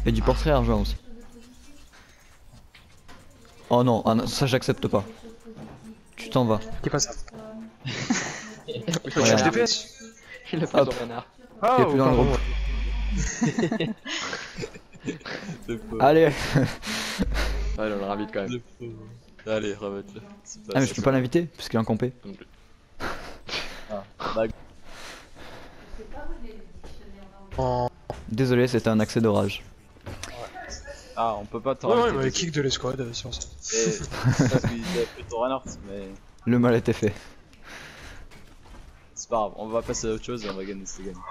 Et du portrait argent aussi. Oh non, ah non, ça j'accepte pas. Tu t'en vas. Qu'est pas ça? Regarde. Change DPS. Il a pris Hop. son renard. Ah, Il est plus dans le pardon. groupe. Le pauvre. Allez. Ouais, on le ravite quand même. Le pauvre. Allez, remets-le. Ah mais je peux pas l'inviter puisqu'il est en compé. Ah, bah, En... Désolé, c'était un accès d'orage. ah, on peut pas t'en Ouais, ouais, il rajouter. m'avait kick de l'escouade sur ça. Et- Parce qu'il a pris ton Reinhardt, mais Le mal était fait. c'est pas grave, on va passer à autre chose et on va gagner cette game.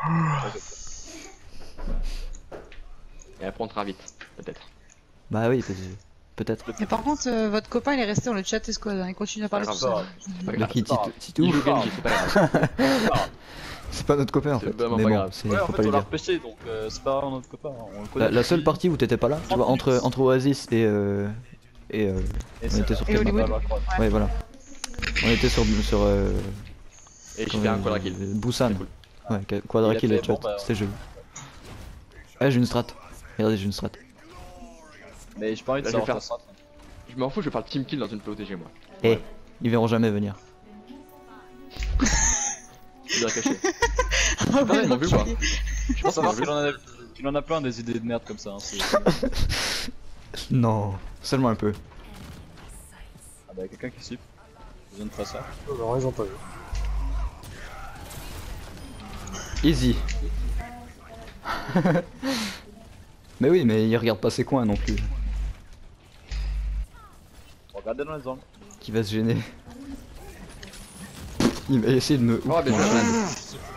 Et après on te ravite, peut-être. Bah oui, peut-être. Mais par contre, votre copain il est resté dans le chat Escouade, hein, il continue à parler tout C'est pas seul. C'est pas Le grave. qui c'est pas grave. Titou, Il joue Genji, c'est pas grave. c'est pas notre copain en C'est fait. vraiment Mais pas bon, grave. c'est Ouais, en faut fait, pas on le l'a dire. repêché donc c'est pas vraiment notre copain, on le connaît. La seule partie où t'étais pas là, tu vois, entre Oasis et Et on c'est- était sur Et quelle Hollywood. map? Ouais, voilà. On était sur Et j'ai fait un quadra kill. Busan. C'est cool. Ouais, quadra kill Il a et fait, chat, bon, bah, c'était joli. Ah, j'ai une strat. Regardez, j'ai une strat. Mais j'ai pas envie de Là, je vais savoir faire- ta strat. Je m'en fous, je vais faire le team kill dans une POTG moi. Eh, ils verront jamais venir. Je dois cacher. Ah Ouais, ils m'ont vu quoi. Je pense savoir qu'il en a plein des idées de merde comme ça. Hein, Non, seulement un peu. ah bah quelqu'un qui slip. Je viens de faire ça. Non, ils ont pas vu. Easy. Mais oui, mais il regarde pas ses coins non plus. Regardez dans les angles. Qui va se gêner. Il va essayer de me Oh, bien mon joué. chaîne.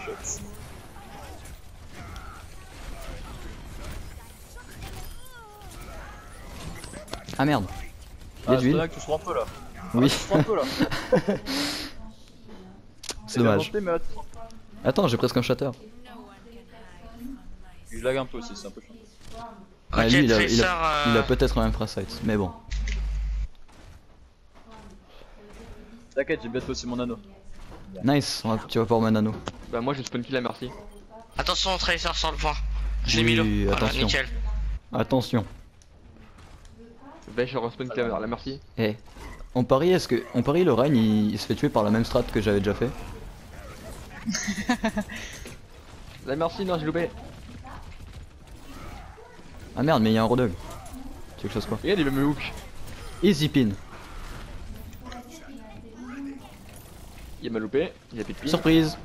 Ah merde. Il y a Ah, de c'est l'huile. là que tu souffres un peu là. Oui, Tu souffres un peu là. c'est dommage. Monté, mais attends. Attends, j'ai presque un shatter. Je lag un peu aussi, c'est un peu chiant. Ah, Ok, lui, il Tracer, a peut-être un infrasight, mais bon. T'inquiète, j'ai bientôt aussi mon anneau. Nice, tu vas pas remettre un anneau. Bah moi je spawn kill à merci. Attention au Tracer sur le point. J'ai Oui, mis l'eau. Voilà, attention. nickel. Attention. Bah je respawn kill à la merci. Eh, on parie, on parie le Reign il se fait tuer par la même strat que j'avais déjà fait. La merci, non j'ai loupé. Ah merde, mais il y a un Rodog. Tu veux que je fasse quoi? Regarde il veut me hook. Easy pin. Il m'a loupé, il a plus de pin. Surprise.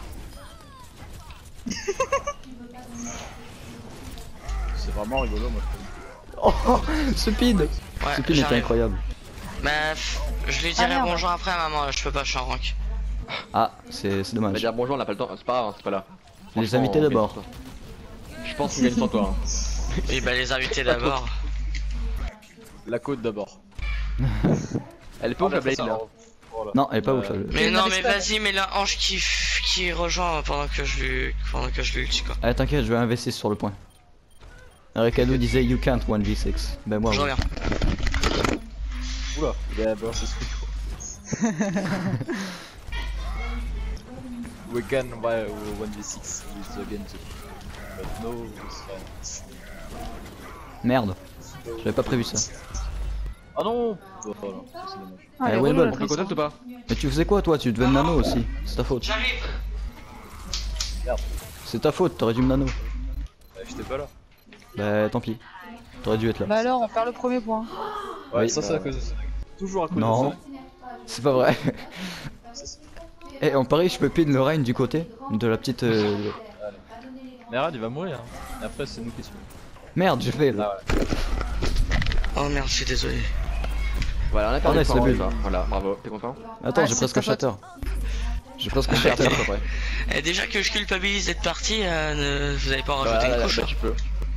C'est vraiment rigolo, moi. Oh, ce pin. Ouais, Ce pin était j'arrive. incroyable. Bah, je lui dirai merde. bonjour après, maman. Je peux pas, je suis en rank. Ah, c'est On va dommage. dire bonjour, on n'a pas le temps, c'est pas grave, c'est pas là. Les Franchement, invités on gagne d'abord. sans toi. Je pense qu'on gagne sans toi. Hein. Oui, bah, les invités d'abord. La côte d'abord. Elle est pas ouf la blade là. Voilà. Non, elle est pas ouf. Euh, Mais Il non, m'avait mais pas- vas-y, mais la hanche qui rejoint pendant que je lui ulti quoi. Ah, t'inquiète, je vais investir sur le point. Rekado disait you can't 1v6. Ben moi, Je oui. reviens. Oula, il a balancé ce truc. We can buy 1v6 with the Genji. But no, it's fine. Merde, j'avais pas prévu ça. Ah non oh, voilà, c'est dommage. Ah, Eh, elle est ouais, relou, bon. la On peut Tracer. contest ou pas? Mais tu faisais quoi toi? Tu devais me nano aussi. C'est ta faute. J'arrive. C'est ta faute, t'aurais dû me nano. J'étais pas là. Bah tant pis. T'aurais dû être là. Bah alors, on perd le premier point. Ouais, Oui, ça c'est à cause de ça. Toujours à cause Non, de ça. c'est pas vrai. C'est ça. Eh, en pareil, je peux pin le Reign du côté de la petite. Mais arrête, il va mourir. Hein. Et après, c'est nous qui suivons. Merde, j'ai fait là. Ah ouais. Oh merde, je suis désolé. Voilà, on a perdu Oh, le nice, point, le on y but. va. Voilà, bravo, t'es content? Attends, Ah, j'ai c'est presque ta un faute. shatter. J'ai presque un shatter. Après. Et déjà que je culpabilise d'être parti, vous avez pas en Voilà, rajouté une là, couche bah, là. tu peux.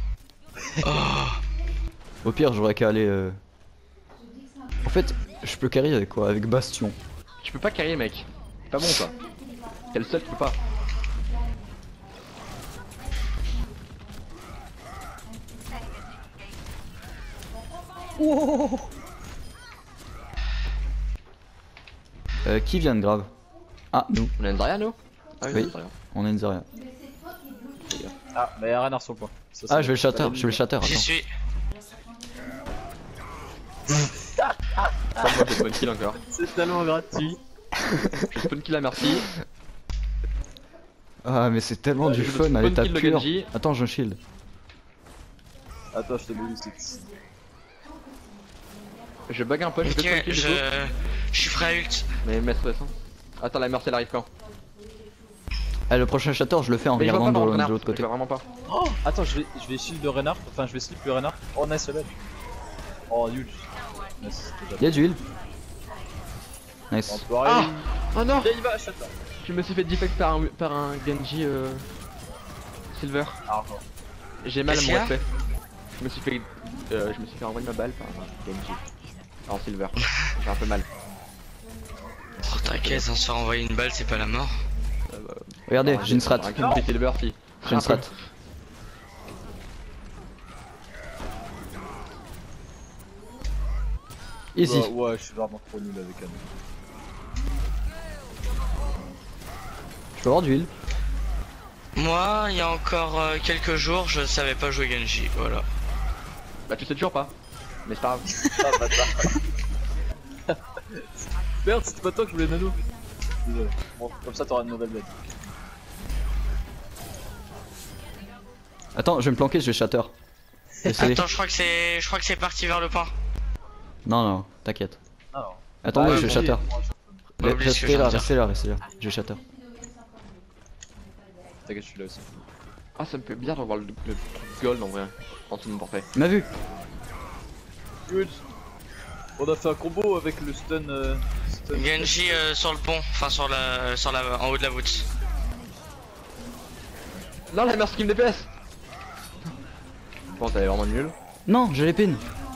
Oh. Au pire, j'aurais qu'à aller. En fait, je peux carry avec quoi? Avec Bastion. Tu peux pas carry mec. C'est pas bon ça. T'es le seul qui peut pas. Qui vient de grave? Ah, nous. On a une Zarya nous? Ah Oui. une Zarya. On a une Zarya. Ah, mais y'a Renard sur le point. Ça, Ah, c'est je vais le shatter, pas je vais le shatter. J'y Attends. suis. Moi j'ai spawn kill encore. C'est tellement gratuit. Je spawn kill à merci. Ah, mais c'est tellement du Je fun à spawn l'état kill de pur. Genji. Attends, j'ai un shield. Attends, je te mets juste. Je bug un peu, je Ok, fais spawn kill du coup. je suis prêt à ult. Mais mettre descend. Attends, la Mercy elle arrive quand? Ah, le prochain shatter, je le fais en Mais je vois regardant pas par de contre, l'autre côté. je vois vraiment pas. Oh, attends, je vais shield le Reinhardt. Enfin, je vais slip le Reinhardt. Oh, nice level. Oh, huge. Nice, Y'a du heal. Nice. Entouré. Ah Oh non, Viens, il va, shatter. je me suis fait defect par un Genji Silver. Argent. J'ai mal à Qu'est-ce mon qu'il y a respect. Je me suis fait envoyer ma balle par un Genji. En Silver. J'ai un peu mal. Oh t'inquiète, on se faire envoyer une balle, c'est pas la mort. Regardez, j'ai une strat. Un Genji Silver si. J'ai une strat. Easy. Ouais, je suis vraiment trop nul avec un. Je peux avoir du heal. Moi, il y a encore quelques jours, je savais pas jouer Genji, voilà. Bah tu sais toujours pas. Mais c'est pas grave. Ah, bâtard. Merde, c'était pas toi que je voulais nano. Désolé. Bon, comme ça t'auras une nouvelle bête. Attends, je vais me planquer, je vais shatter. Essayez. Attends, je crois que c'est parti vers le pain. Non, non, t'inquiète. Alors. Attendez, Ah, je vais ok. shatter. Bah, oublie ce que je Restez viens là, de dire. restez là, restez là. Je vais shatter. T'inquiète, je suis là aussi. Ah ça me fait bizarre de voir le truc gold en vrai. En dessous de mon portrait. Il m'a vu. Good. On a fait un combo avec le stun. Genji sur le pont, enfin en haut de la voûte. Non la Mercy qui me DPS. Bon t'avais vraiment nul. Non, je l'épine.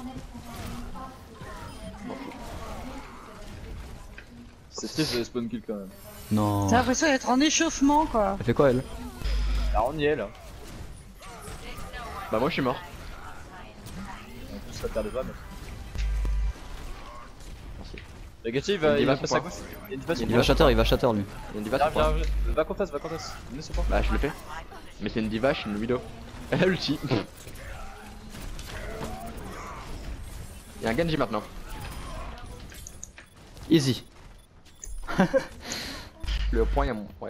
C'est triste de spawn kill quand même. Non. T'as l'impression d'être en échauffement quoi. Elle fait quoi elle? Là on y est là. Bah moi je suis mort. On peut se faire les vannes. Merci. Le Gachi il Il y a va, une il va diva passer à sur gauche. Il y a une diva sur Il va shatter, il va shatter lui. Il y a une diva Viens, sur quoi? viens, va contest, va contest. Venez sur quoi? Bah je le fais. Mais c'est une diva, je suis une widow. Elle a l'ulti. Il y a un Genji maintenant. Easy. Le point il y a mon... Ouais.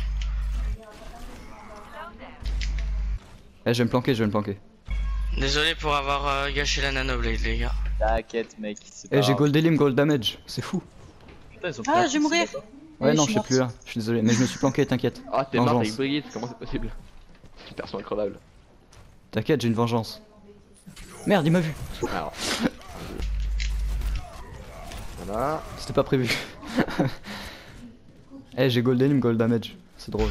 Eh, je vais me planquer, je vais me planquer. Désolé pour avoir gâché la nanoblade les gars. T'inquiète mec, c'est pas Eh, j'ai grave. gold elim, gold damage. C'est fou. Putain, ils ont Ah, pris un je vais coup, mourir. c'est d'accord. Ouais, Ouais, non, je je suis suis plus là. Je suis désolé, mais je me suis planqué, t'inquiète. Ah t'es mort Vengeance. avec Brigitte, comment c'est possible? C'est une personne incroyable. T'inquiète, j'ai une vengeance. Merde, il m'a vu. Alors. Voilà. C'était pas prévu. Eh, j'ai gold elim, gold damage. C'est drôle.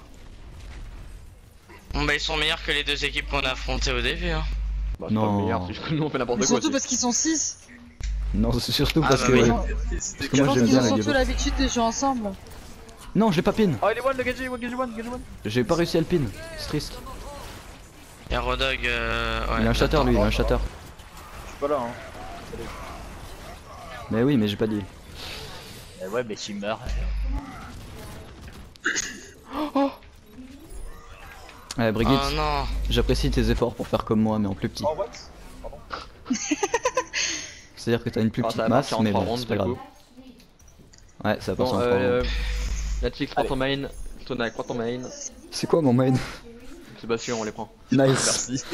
Bon bah ils sont meilleurs que les deux équipes qu'on a affrontées au début hein. Bah c'est pas Non. le meilleur, c'est juste que nous on fait n'importe Mais quoi. surtout aussi. parce qu'ils sont 6. Non, c'est surtout Ah, parce bah que. oui. Parce Je que moi pense j'aime qu'ils bien ont la surtout game. l'habitude de jouer ensemble. Non, je l'ai pas pin. Oh, il est one le Gachi, Gachi one. J'ai pas réussi à le pin. C'est triste. Y'a Rodog ouais. Il a un shatter lui, il a un shatter. Je suis pas là hein. Mais oui, mais j'ai pas dit. Ouais, mais tu meurs. Eh, Brigitte, Oh non. j'apprécie tes efforts pour faire comme moi, mais en plus petit. Oh, what? C'est-à-dire que t'as une plus Alors, petite ça va masse, partir en mais 3 bon, rounds c'est pas du grave. coup. Ouais, ça va passer Bon en 3 rounds. Natchix prends ton main, Tonak prends ton main, C'est quoi mon main? Sébastien on les prend. Nice. Merci.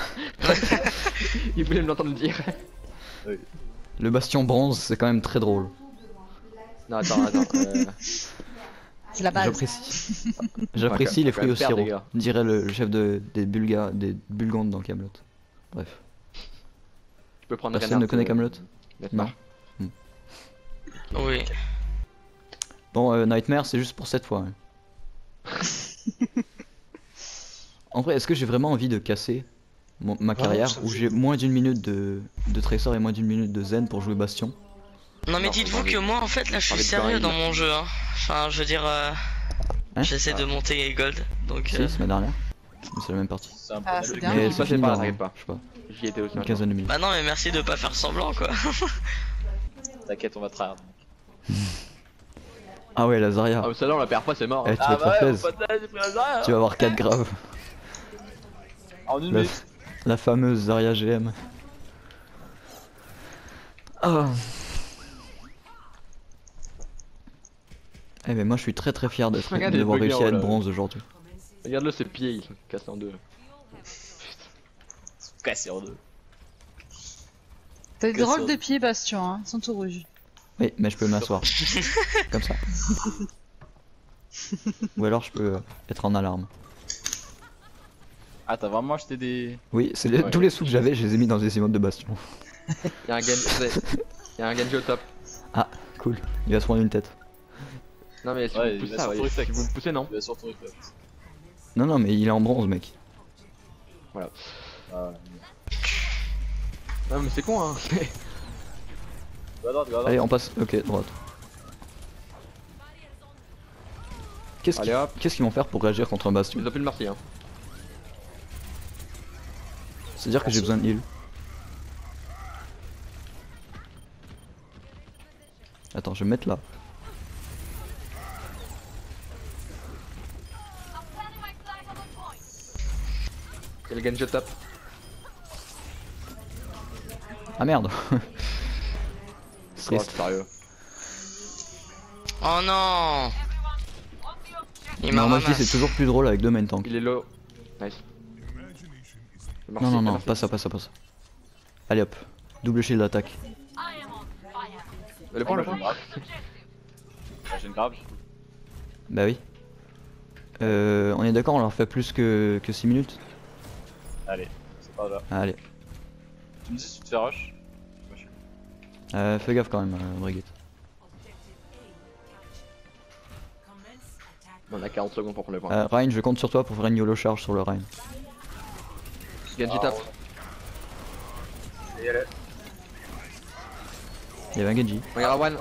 Il voulait me l'entendre le dire. Le bastion bronze, c'est quand même très drôle. Non attends, C'est la base. J'apprécie. J'apprécie Ok, les faut quand même fruits au faire, les sirop, gars. dirait le chef des Bulgandes dans Camelot. Bref. Tu peux prendre Personne ne connaît Camelot? Non. Non. Oui. Bon, Nightmare, c'est juste pour cette fois. hein. En vrai, est-ce que j'ai vraiment envie de casser ma carrière ça où fait- j'ai moins d'une minute de Tracer et moins d'une minute de Zen pour jouer Bastion? Non mais Non, dites-vous j'ai que envie- moi en fait là je j'ai suis envie de sérieux baril. dans mon jeu hein. Enfin je veux dire Hein j'essaie de monter Gold donc Si, c'est ma dernière. Mais c'est la même partie. C'est un Ah, peu c'est mal. bien. Mais je c'est passais fini par là, dans, t'inquiète pas. je sais pas, J'y étais aussi. une quinzaine de minutes. Bah non mais merci de pas faire semblant quoi. T'inquiète, on va tryhard. Ah ouais, la Zarya. Ah mais celle-là on la perd pas, c'est mort. Eh, hein. tu vas te faire plaisir. j'ai pris un Zarya. Tu vas avoir 4 graves. En une La, minute. la fameuse Zarya GM. Ah. Eh mais moi je suis très fier Regarde les d'avoir buggers, réussi à être là. bronze aujourd'hui. Regarde-le, ses pieds, ils sont cassés en deux. Cassé en deux. T'as des Que drôles ça. de pieds, Bastion, hein. Ils sont tout rouges. Oui, mais je peux m'asseoir. Comme ça. Ou alors je peux être en alarme. Ah, t'as vraiment acheté des. Oui, c'est Ouais. tous les sous que j'avais, je les ai mis dans des emotes de bastion. Y'a un Genji au top. Ah, cool. Il va se prendre une tête. Non mais si Ouais, vous il poussez va ça, sur ouais, ton si vous me poussez non. Il va sur ton reflex. Non, non, mais il est en bronze, mec. Ah, Non mais c'est con hein. va à droite, va à droite. Allez, on passe. Ok, droite. Qu'est-ce Allez hop, qu'ils vont faire pour réagir contre un bastion? ils ont plus de merci hein. C'est-à-dire que j'ai besoin de heal. Attends, je vais me mettre là. Y'a le Genji au top. Ah merde. Oh, Triste. sérieux. Oh non. Il m'a Non, moi je dis ramassé. c'est toujours plus drôle avec deux main tanks. Il est low. Nice. Non, non, non, pas ça, pas ça, pas ça. Allez hop, double shield d'attaque. Le point, le J'ai une point. grave. Ah, j'ai une grave. Bah oui. On est d'accord, on leur fait plus que 6 minutes. Allez, c'est pas grave. Allez, Tu me dis si tu te fais rush. Moi, je suis- fais gaffe quand même, Brigitte. On a 40 secondes pour prendre le point. Ryan, je compte sur toi pour faire une YOLO charge sur le Ryan. Genji tape. Il y avait un Genji, Regarde One.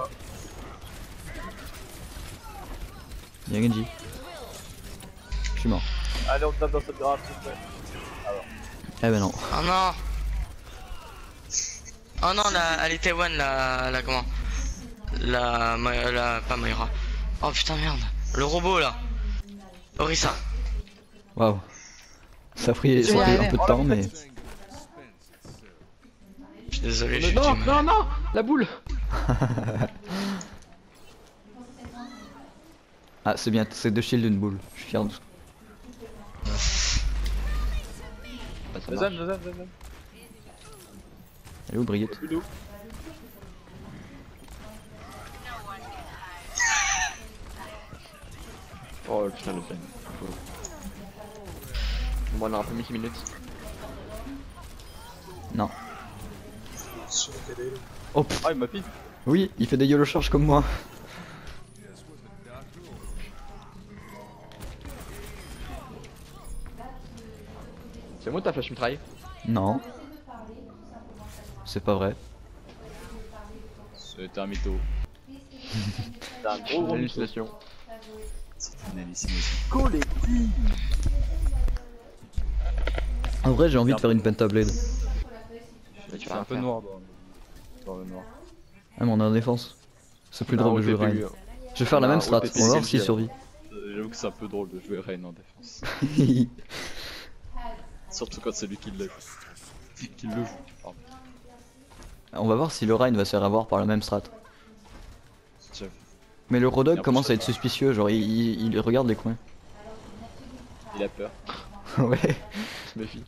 il y a un Genji. Je suis mort. Allez, on tape dans cette grave, s'il te plaît. Eh ben non. Oh non. Oh non, elle était one, la comment? La pas Moira. Oh putain merde. Le robot là. Orisa. Waouh. Ça a pris Je vais y un arriver. peu de temps, mais. Je suis désolé, je suis Non, team. non, non, la boule. Ah, c'est bien, c'est deux shields d'une boule. Je suis fier de ça. Ah, ça Deuxième, marche. deuxième. Elle est où, Brigitte? Plus d'eau. Oh putain le pen. Bon, on aura pas mis 6 minutes. Non. Sur le KD. Oh pff, Ah, il m'a piqué. oui, il fait des YOLO charges comme moi. C'est moi ta flash mitraille. Non. C'est pas vrai. C'était un mytho. C'était un gros mytho. Hallucination. C'était une hallucination. En vrai, j'ai envie de faire une pentablade. Mais tu C'est vas un rien peu faire. noir dans le noir. Ah, mais on est en défense. C'est plus Non, drôle de au jouer TPU, Ryan. Je vais faire la Non, même au strat, TPU, on va voir c'est s'il le survit. J'avoue que c'est un peu drôle de jouer Rain en défense. Surtout quand c'est lui qui le joue. Qui le joue, pardon. On va voir si le Ryan va se faire avoir par la même strat. J'avoue. Mais le Rodog Et en commence plus, à être suspicieux, genre il regarde les coins. Il a peur. Ouais. On se méfie.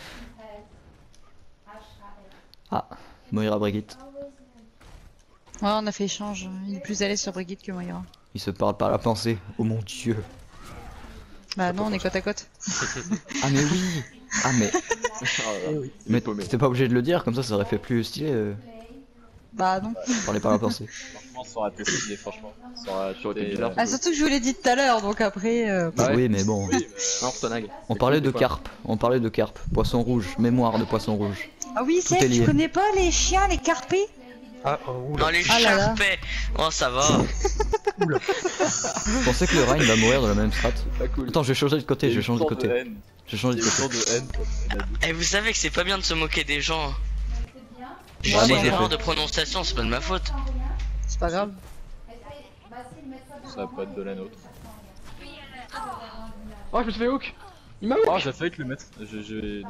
Ah, Moira Brigitte. Ouais, on a fait échange. Il est plus à l'aise sur Brigitte que Moira. Ils se parlent par la pensée. Oh mon dieu. Bah non, on est côte à côte. Ah mais oui. Ah mais. Oh là là. Mais paumé. t'es pas obligé de le dire, comme ça aurait fait plus stylé. Bah non. Parler par la pensée. Franchement, ça aurait été stylé, franchement. Ça aurait Ça aurait été été, bizarre. Ah, surtout que je vous l'ai dit tout à l'heure, donc après. Bah ouais. Oui mais bon. Oui, Non, Stonag. On parlait de carpe. On parlait de carpe. Poisson rouge. Mémoire de poisson rouge. Ah oui, Tout est c'est lié. tu connais pas les chiens, les carpés? Ah, oula. Non, les Ah là là. charpets. Oh, ça va. Je pensais que le Ryan va mourir de la même strat. Pas cool. Attends, je vais changer de côté. Je vais changer de côté. Il Je vais changer y de a eu côté. tant de haine. il a dit. Et vous savez que c'est pas bien de se moquer des gens. J'ai Ah, des moi, j'ai erreurs fait. de prononciation, c'est pas de ma faute. C'est pas grave. Ça va pas être de la nôtre. Oh, je me suis fait hook. Il m'a Oh, j'ai failli te le mettre. Désolé.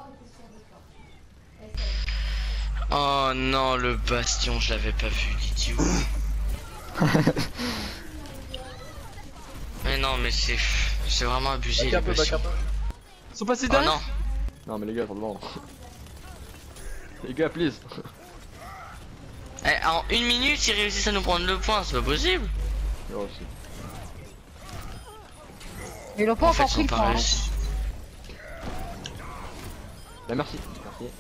Oh non, le bastion, je l'avais pas vu, l'idiot. Mais non, mais c'est vraiment abusé les bastions. Ils sont passés Oh derrière. non. Non mais les gars, faut le vendre. Les gars, please. Eh, en 1 minute, ils réussissent à nous prendre le point, c'est pas possible. Oh, si. Ils l'ont pas En fait, encore ils pris sont le pas point. réussis. Bah merci, merci.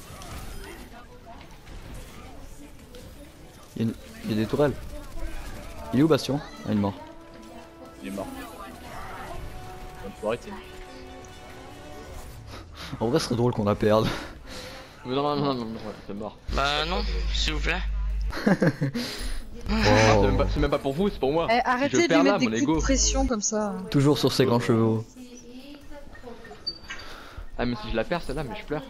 Il y a des tourelles. Il est où Bastion? Ah, il est mort. Il est mort. Bonne soirée, Tim. En vrai, ce serait drôle qu'on la perde. Mais non, c'est mort. Bah non, s'il vous plaît. C'est même pas pour vous, c'est pour moi. Eh, Si arrêtez je de lui perds là, mettre des mon coups ego. de pression comme ça. Toujours sur ses grands chevaux. Ah mais si je la perds celle-là, mais je pleure.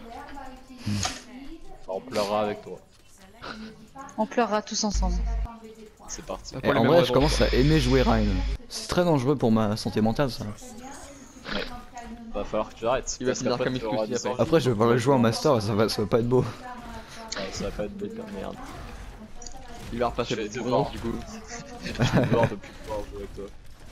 On pleurera avec toi. On pleurera tous ensemble. C'est parti. Et en vrai, je commence à aimer jouer Rein. C'est très dangereux pour ma santé mentale ça. Va falloir que tu arrêtes. Il va parce finir qu'après, comme tu auras Iskusi des après. Après, je vais pas le jouer en master et ça va pas être beau. Ouais, ça va pas être bête. Merde. Il va repasser Je vais le devoir. bronze du coup. Je vais devoir de plus pouvoir jouer avec toi.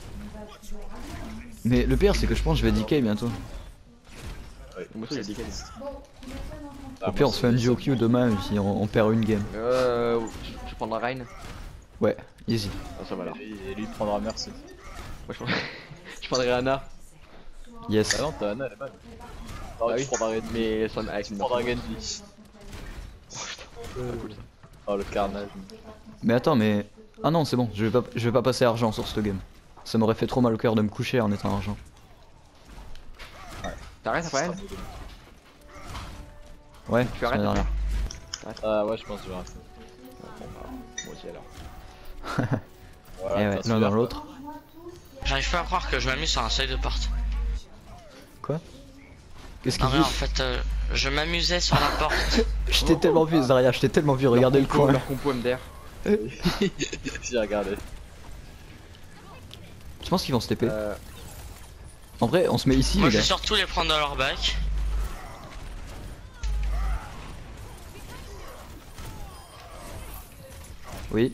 Mais le pire, c'est que je pense que je vais DK bientôt. Ouais. Moi aussi, il y a des gars. Au pire, on se fait un duo Q demain si on perd une game. Tu prends la Rein? Ouais, easy. Ah ça va alors. Et lui prendra merci. Moi je prendrais Anna. Yes. Ah non, t'as Anna, elle est mal. Ah oui. oui, je prendrai Genji. Mais son avec Je une prendrai Genji. Oh le carnage. Mais attends, mais. Ah non, c'est bon, je vais pas passer argent sur cette game. Ça m'aurait fait trop mal au cœur de me coucher en étant argent. T'arrêtes après elle? Ouais, Tu arrêtes dernière. Ah ouais, je pense que je vais arrêter. Moi aussi alors. Voilà, Et ouais, t'as l'un super. dans l'autre. J'arrive pas à croire que je m'amuse sur un seuil de porte. Quoi? Qu'est-ce Non qu'il mais dit? en fait, je m'amusais sur la porte. Je t'ai tellement vu, Zarya, je t'ai tellement vu, regardez le coin. Leur compo MDR. J'ai regardé. Je pense qu'ils vont se TP. En vrai, on se met ici, Moi les je gars. vais surtout les prendre dans leur bac. Oui.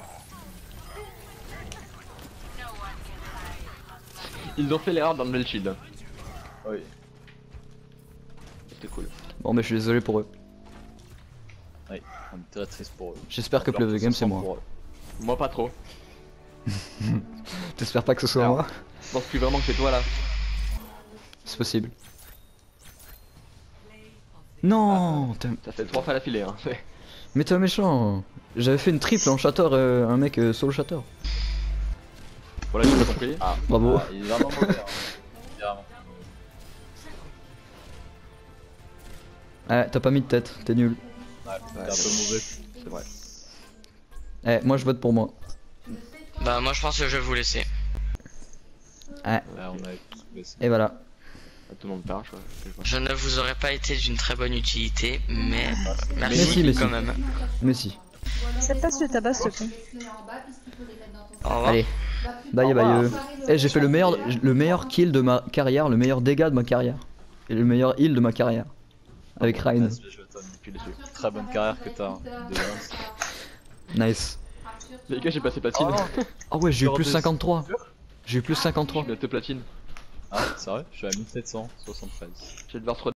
Ils ont fait l'erreur d'enlever le shield. Oui. C'était cool. Bon, mais je suis désolé pour eux. Oui, on est très triste pour eux. J'espère que Play of the Game, c'est moi. Pour eux. Moi pas trop. T'espères pas que ce soit Alors. moi? Je pense plus vraiment que c'est toi là. C'est possible. Non, Ça fait 3 fois l'affilée hein. mais t'es un méchant. J'avais fait une triple en shatter, un mec solo shatter. Voilà, j'ai pas compris. Ah, Bravo. ah, il est vraiment mauvais. Hein. Carrément. Eh, t'as pas mis de tête, t'es nul. Ouais, t'es un peu mauvais. C'est vrai. Eh, moi je vote pour moi. Bah moi je pense que je vais vous laisser. Eh, Ouais, on a tous baissé. et voilà. Tout le monde perd, je crois. Je ne vous aurais pas été d'une très bonne utilité, mais Mais merci si, mais quand si. même. Mais si. Ça passe le tabac, s'il te plaît. Au revoir. Allez. Bye bye. Eh, j'ai fait le meilleur kill de ma carrière, le meilleur dégât de ma carrière. Et le meilleur heal de ma carrière. Avec Rein. Vas-y, je vais t'en dessus. Très bonne carrière que t'as. Hein, de base. Nice. Les gars, j'ai passé platine. Oh, Ah ouais, j'ai eu Genre plus de- 53. J'ai eu plus 53. Je vais te platine. ah, sérieux? Je suis à 1773. Je vais devoir te